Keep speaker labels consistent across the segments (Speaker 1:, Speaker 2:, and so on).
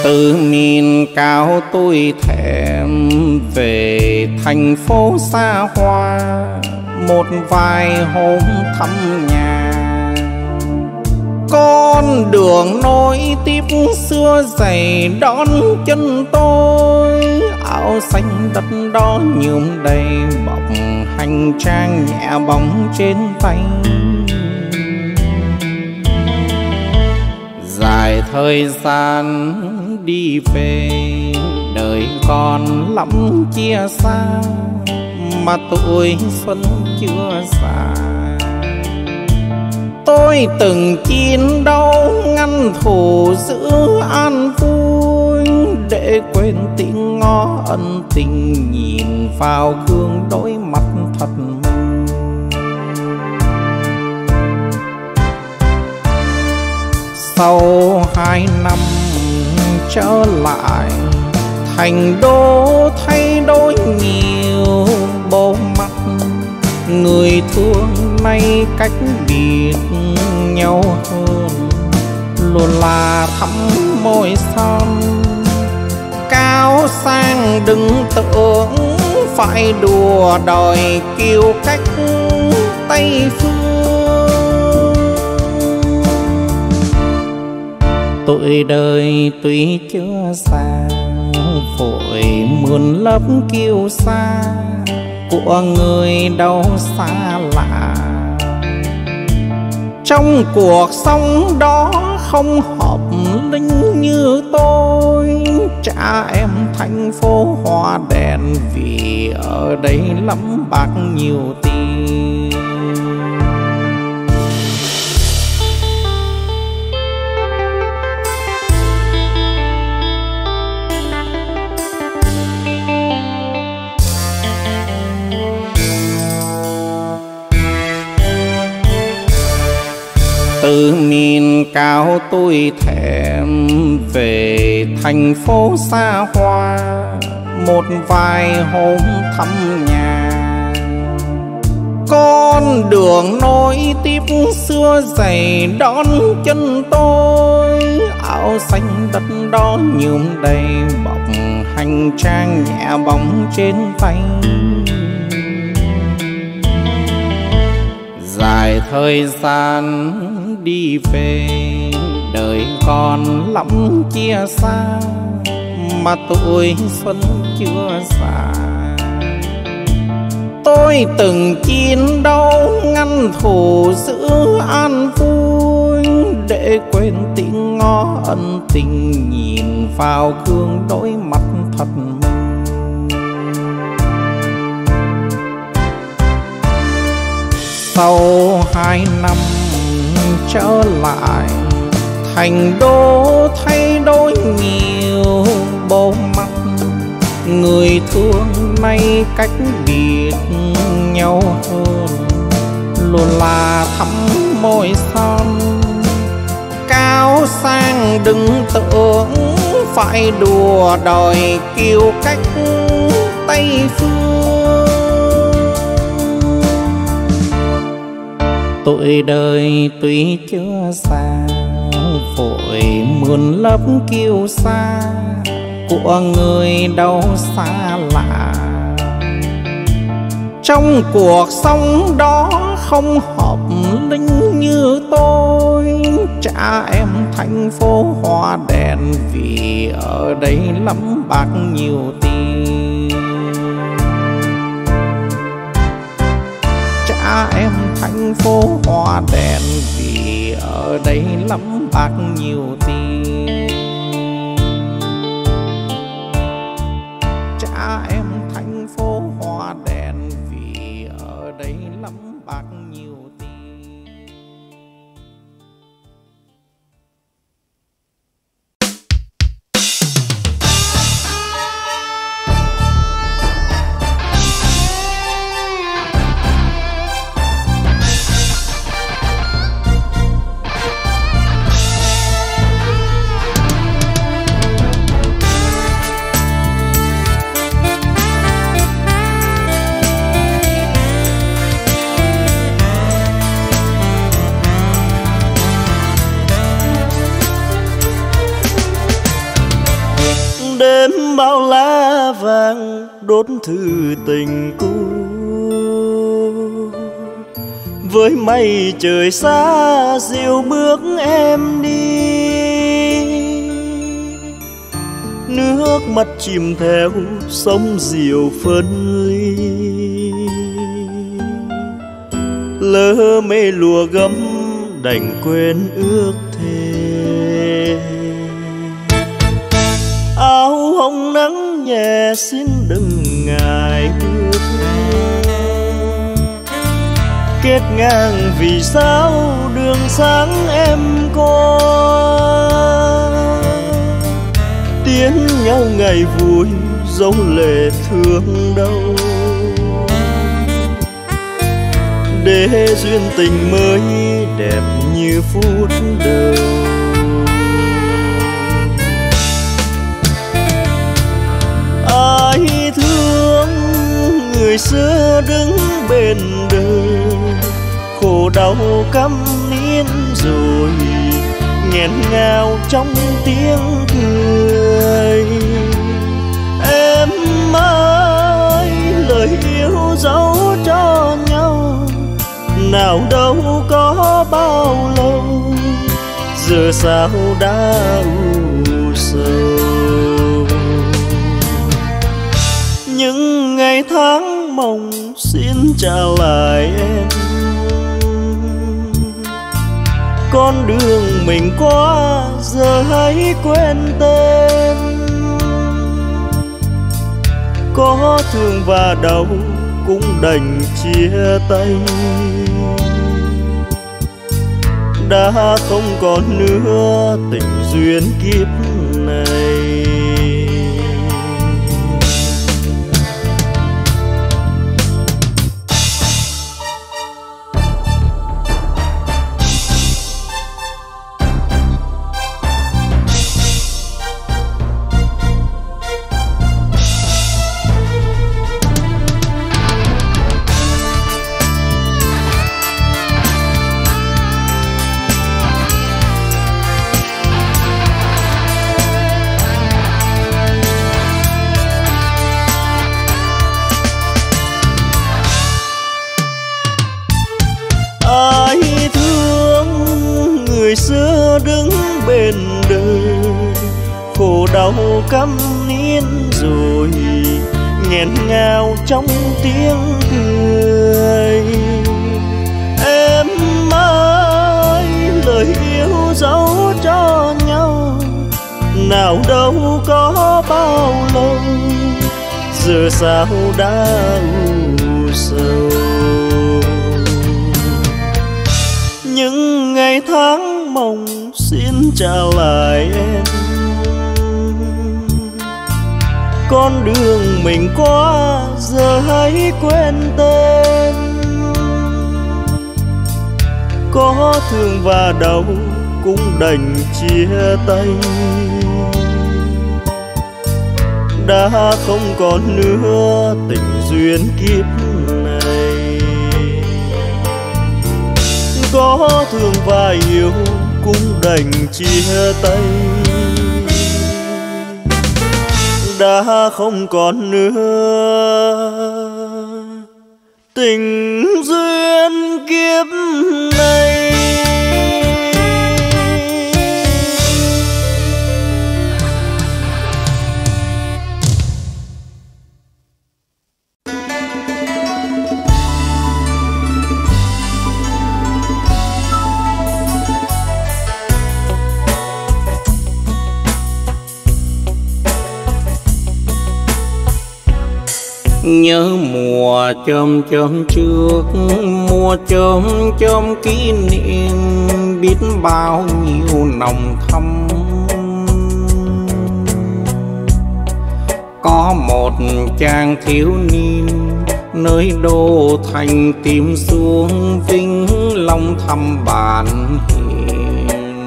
Speaker 1: Từ miền cao tôi thèm về thành phố xa hoa, một vài hôm thăm nhà. Con đường nối tiếp xưa dày đón chân tôi, áo xanh đất đó nhuộm đầy bọc hành trang nhẹ bóng trên tay. Dài thời gian đi về, đời còn lắm chia xa, mà tuổi xuân chưa già. Tôi từng chiến đấu ngăn thù giữ an vui, để quên tiếng ngó ân tình nhìn vào gương đôi mắt thật mình. Sau 2 năm trở lại thành đô, thay đổi nhiều bộ mặt. Người thương nay cách biệt nhau hơn, luôn là thắm môi son. Cao sang đừng tưởng phải đùa đòi kiêu cách Tây phương. Tuổi đời tuy chưa xa, vội mượn lấp kiêu xa của người đâu xa lạ. Trong cuộc sống đó không hợp linh như tôi, trả em thành phố hoa đèn, vì ở đây lắm bạc nhiều tiền. Từ miền cao tôi thèm về thành phố xa hoa, một vài hôm thăm nhà. Con đường nối tiếp xưa dày đón chân tôi, áo xanh đất đó nhuộm đầy bọc hành trang nhẹ bóng trên tay. Dài thời gian đi về, đời còn lắm chia xa, mà tuổi xuân chưa già. Tôi từng chiến đấu ngăn thù giữ an vui, để quên tiếng ngó ân tình nhìn vào gương đôi mắt thật mình. Sau 2 năm trở lại thành đô, thay đổi nhiều bộ mặt. Người thương nay cách biệt nhau hơn, luôn là thắm môi son. Cao sang đừng tưởng phải đùa đòi kiêu cách Tây phương. Tuổi đời tuy chưa xa, vội mượn lấp kiêu xa của người đâu xa lạ. Trong cuộc sống đó không hợp linh như tôi, trả em thành phố hoa đèn, vì ở đây lắm bạc nhiều tiền. Trả em thành phố hoa đèn, vì ở đây lắm bạc nhiều tiền. Trả em thành phố hoa đèn, vì ở đây lắm bạc nhiều tiền.
Speaker 2: bao lá vàng đốt thư tình cũ. Với mây trời xa dịu bước em đi, nước mắt chìm theo sóng diều phân ly. Lỡ mê lùa gấm đành quên ước thề. Áo hồng nắng nhẹ xin đừng ngại bước kết ngang vì sao đường sáng em có. Tiến nhau ngày vui dấu lệ thương đau, để duyên tình mới đẹp như phút đầu. Ai thương người xưa đứng bên đời, khổ đau câm nín rồi nghẹn ngào trong tiếng cười. Em ơi lời yêu dấu cho nhau, nào đâu có bao lâu, giờ sao đã u sầu. Những ngày tháng mong xin trả lại em, con đường mình qua giờ hãy quên tên. Có thương và đau cũng đành chia tay, đã không còn nữa tình duyên kiếp này. Người xưa đứng bên đời, khổ đau câm nín rồi nghẹn ngào trong tiếng cười. Em ơi lời yêu dấu cho nhau, nào đâu có bao lâu, giờ sao đã u sầu. Những ngày tháng mong xin trả lại em, con đường mình qua giờ hãy quên tên. Có thương và đau cũng đành chia tay, đã không còn nữa tình duyên kiếp này. Có thương và yêu cũng đành chia tay, đã không còn nữa tình duyên kiếp này.
Speaker 1: Nhớ mùa chôm chôm trước, mùa chôm chôm kỷ niệm, biết bao nhiêu nồng thắm. Có một chàng thiếu niên nơi đô thành tìm xuống Vĩnh Long thăm bạn hiền.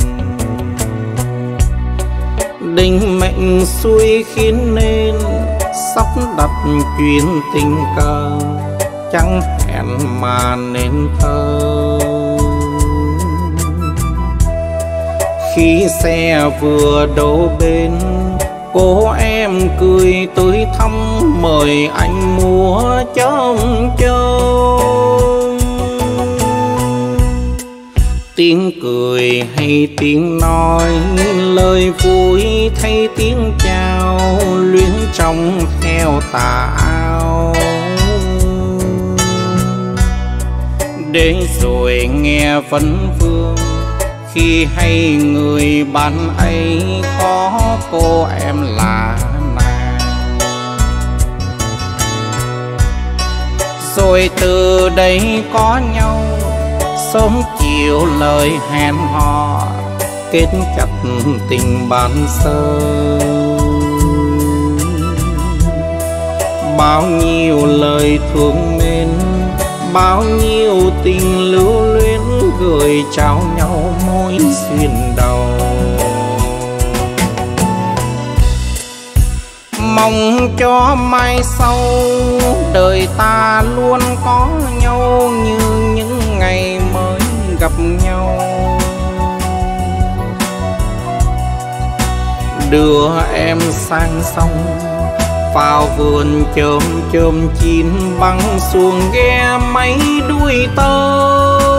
Speaker 1: Định mệnh xuôi khiến nên sắp đặt chuyện tình cờ, chẳng hẹn mà nên thơ. Khi xe vừa đỗ bên, Cô em cười tươi thắm mời anh múa chôm chôm. Tiếng cười hay tiếng nói, lời vui thay tiếng chào, luyến trong theo tà áo. Để rồi nghe vấn vương khi hay người bạn ấy có cô em là nàng. Rồi từ đây có nhau sớm chiều lời hẹn hò, kết chặt tình bạn sơ. Bao nhiêu lời thương mến, bao nhiêu tình lưu luyến, gửi trao nhau mối duyên đầu. Mong cho mai sau đời ta luôn có nhau như những ngày mới gặp nhau. Đưa em sang sông vào vườn chôm chôm chín, băng xuồng ghe mấy đuôi tơ.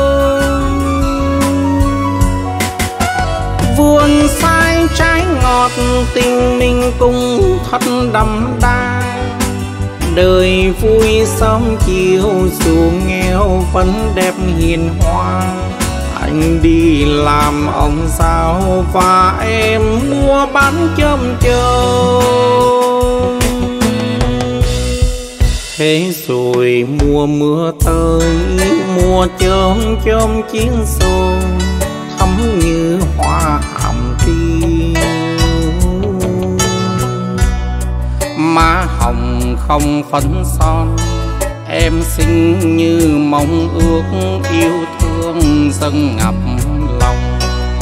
Speaker 1: Vườn sai trái ngọt tình mình cùng thật đậm đà. Đời vui sớm chiều dù nghèo vẫn đẹp hiền hòa. Anh đi làm ông sao và em mua bán chôm chôm. Thế rồi mùa mưa tới, mùa chôm chôm chiến xô, thắm như hoa hàm tiêu. Má hồng không phấn son, em xinh như mong ước, yêu thương dâng ngập lòng.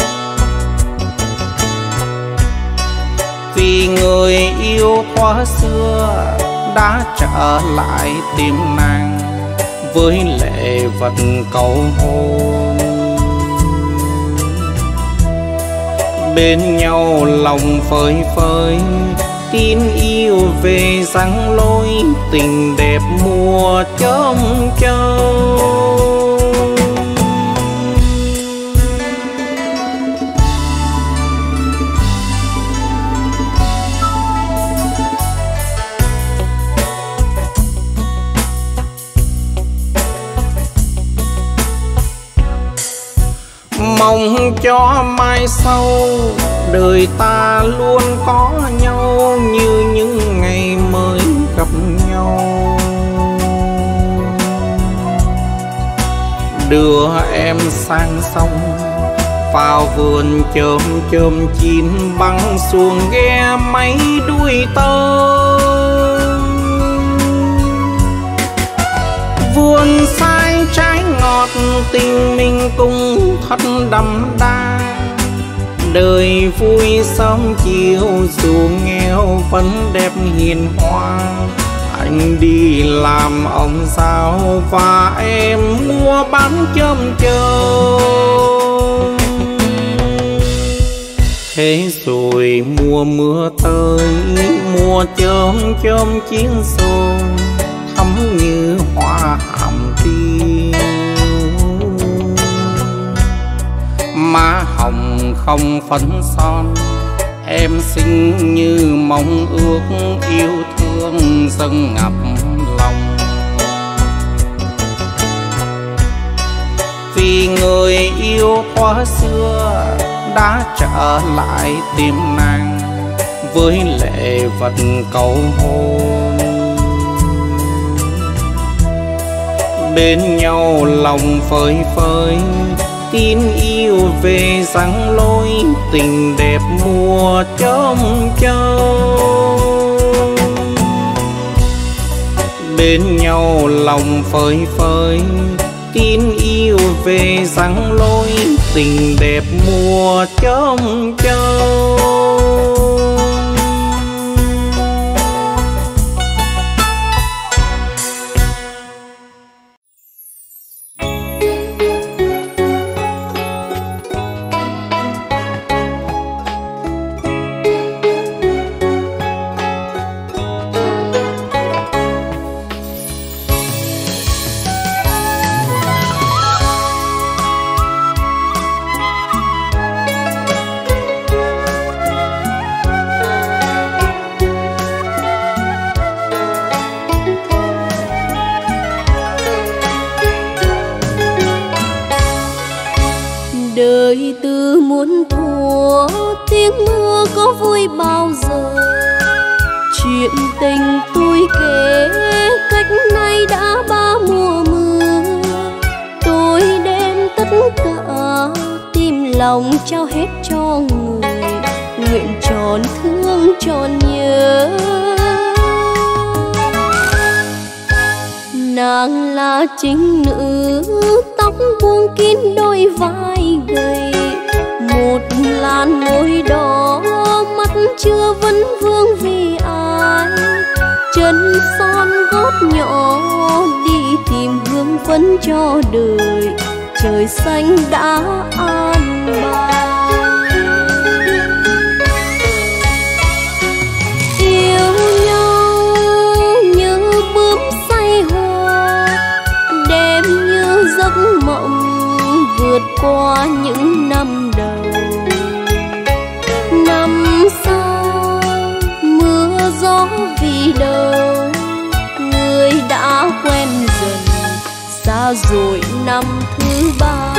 Speaker 1: Vì người yêu thuở xưa đã trở lại tìm nàng, với lệ vật cầu hôn. Bên nhau lòng phơi phới, tin yêu về răng lối, tình đẹp mùa chôm chôm. Mong cho mai sau đời ta luôn có nhau như những ngày mới gặp nhau. Đưa em sang sông vào vườn chôm chôm chín, băng xuồng ghe mấy đuôi tơ. Vườn sai trái ngọt tình mình cùng thật đậm đà. Đời vui sớm chiều dù nghèo vẫn đẹp hiền hòa. Anh đi làm ông sao và em mua bán chôm chôm. Thế rồi mùa mưa tới, mùa chôm chôm chiến xô, thắm như hoa hàm tiêu. Má hồng không phấn son, em xinh như mong ước, yêu thương dâng ngập lòng. Vì người yêu thuở xưa đã trở lại tìm nàng, với lệ vật cầu hôn. Bên nhau lòng phơi phới, tin yêu về răng lối, tình đẹp mùa chôm chôm. Bên nhau lòng phơi phới, tin yêu về răng lối, tình đẹp mùa chôm chôm.
Speaker 3: Đời từ muôn thuở, tiếng mưa có vui bao giờ. Chuyện tình tôi kể cách nay đã 3 mùa mưa. Tôi đem tất cả tim lòng trao hết cho người, nguyện tròn thương tròn nhớ. Nàng là chính nữ, tóc buông kín đôi vai gầy, một làn môi đỏ, mắt chưa vấn vương vì ai. Chân son gót nhỏ đi tìm hương phấn cho đời, trời xanh đã an bài. Yêu nhau như bướm say hoa, đêm như giấc mộng vượt qua những năm đầu. Năm sau mưa gió vì đâu, người đã quen dần, xa rồi năm thứ 3.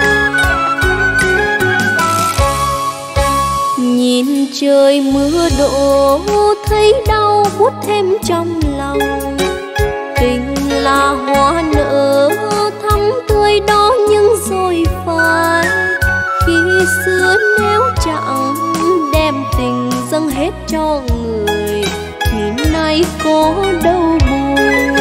Speaker 3: Nhìn trời mưa đổ thấy đau buốt thêm trong lòng. Tình là hoa nở thắm tươi đó nhưng rồi phai. Khi xưa nếu chẳng đem tình dâng hết cho người thì nay có đâu buồn.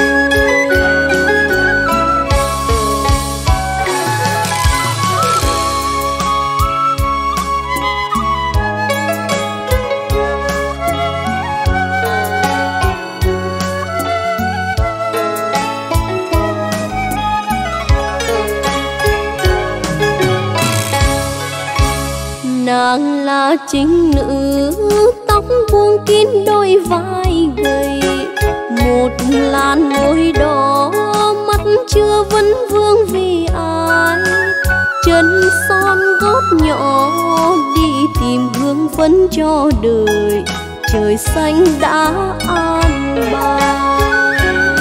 Speaker 3: Nàng là chính nữ, tóc buông kín đôi vai gầy, một làn môi đỏ, mắt chưa vấn vương vì ai. Chân son gót nhỏ đi tìm hương phấn cho đời, trời xanh đã an bài.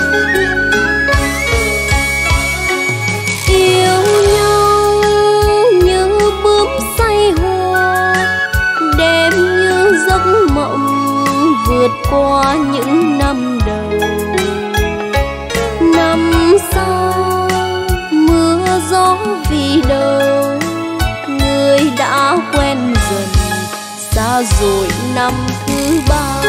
Speaker 3: Yêu nhau như bướm say hoa, đêm như giấc mộng vượt qua những năm đầu. Năm sau mưa gió vì đâu, người đã quen dần, xa rồi năm thứ 3.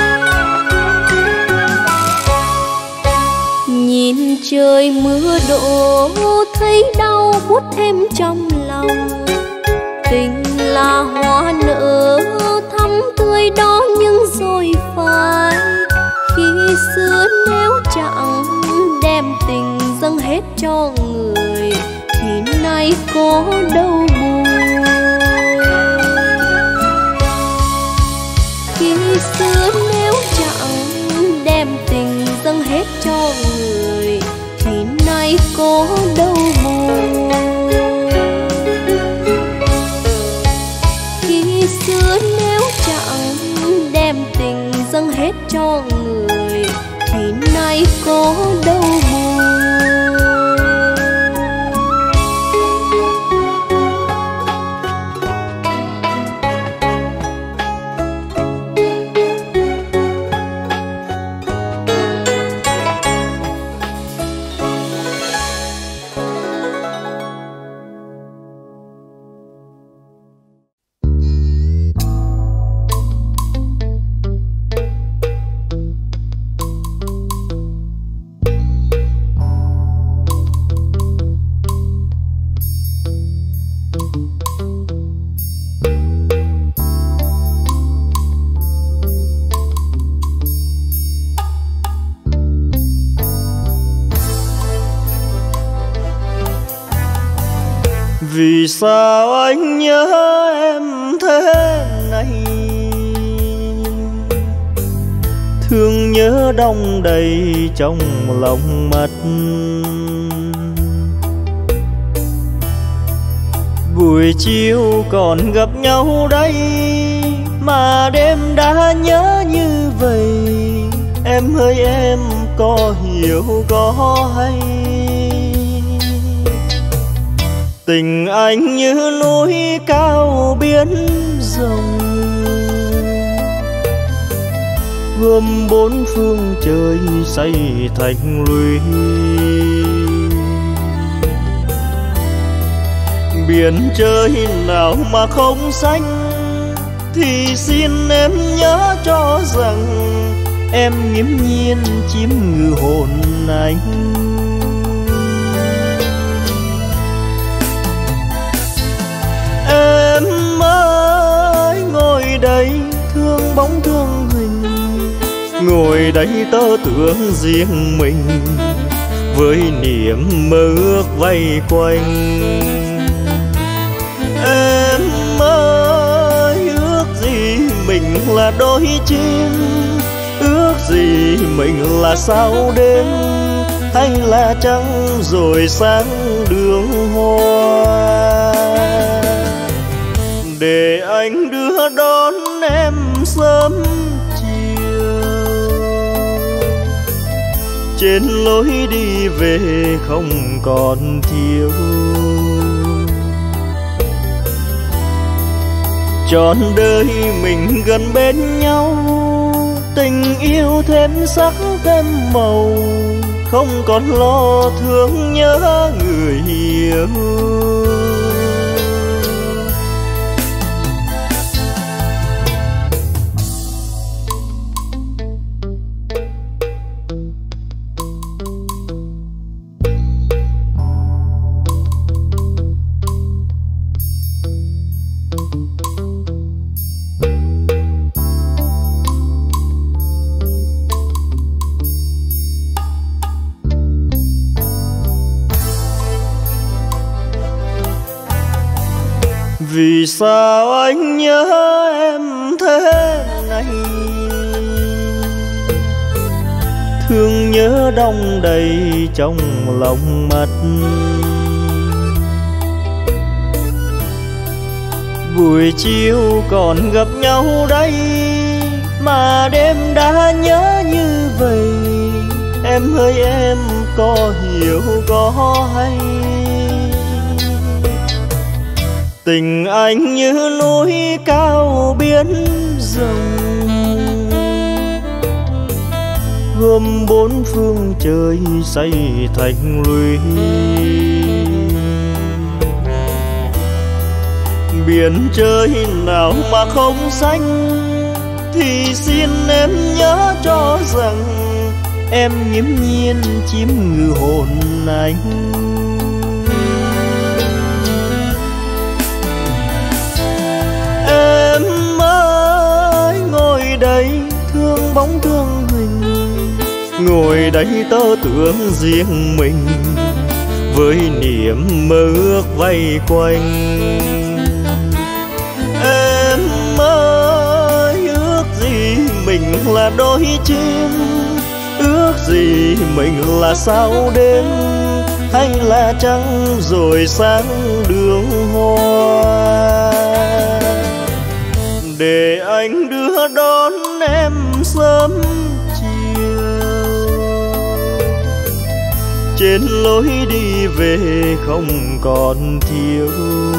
Speaker 3: Nhìn trời mưa đổ thấy đau buốt thêm trong lòng. Tình là hoa nở thắm tươi đó nhưng rồi phai. Khi xưa nếu chẳng đem tình dâng hết cho người thì nay có đâu buồn. Khi xưa nếu chẳng đem tình dâng hết cho người thì nay có đâu buồn. Khi xưa nếu chẳng đem tình dâng hết cho người thì nay có đâu buồn.
Speaker 2: Vì sao anh nhớ em thế này, thương nhớ đong đầy trong lòng mắt. Buổi chiều còn gặp nhau đây mà đêm đã nhớ như vậy. Em ơi em có hiểu có hay, Tình anh như núi cao biển rộng, gồm bốn phương trời xây thành lũy. Biển trời nào mà không xanh, thì xin em nhớ cho rằng em nghiễm nhiên chiếm ngự hồn anh. Em ơi ngồi đây thương bóng thương hình, ngồi đây tơ tưởng riêng mình, với niềm mơ ước vây quanh. Em ơi ước gì mình là đôi chim, ước gì mình là sao đêm, hay là trăng rồi sáng đường hoa. Để anh đưa đón em sớm chiều, trên lối đi về không còn thiếu. Trọn đời mình gần bên nhau, tình yêu thêm sắc thêm màu, không còn lo thương nhớ người yêu. Vì sao anh nhớ em thế này, thương nhớ đong đầy trong lòng mắt. Buổi chiều còn gặp nhau đây, mà đêm đã nhớ như vậy. Em ơi em có hiểu có hay, tình anh như núi cao biển rộng, gồm bốn phương trời xây thành lũy. Biển trời nào mà không xanh, thì xin em nhớ cho rằng em nghiễm nhiên chiếm ngự hồn anh. Em ơi ngồi đây thương bóng thương hình, ngồi đây tơ tưởng riêng mình, với niềm mơ ước vây quanh. Em ơi ước gì mình là đôi chim, ước gì mình là sao đêm, hay là trăng rồi sáng đường hoa. Để anh đưa đón em sớm chiều, trên lối đi về không còn thiếu.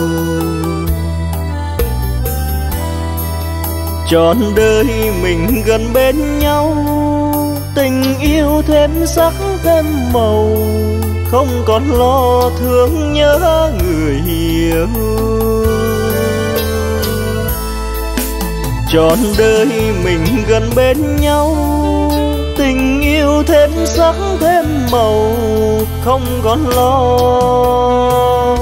Speaker 2: Trọn đời mình gần bên nhau, tình yêu thêm sắc thêm màu, không còn lo thương nhớ người yêu. Trọn đời mình gần bên nhau, tình yêu thêm sắc thêm màu, không còn lo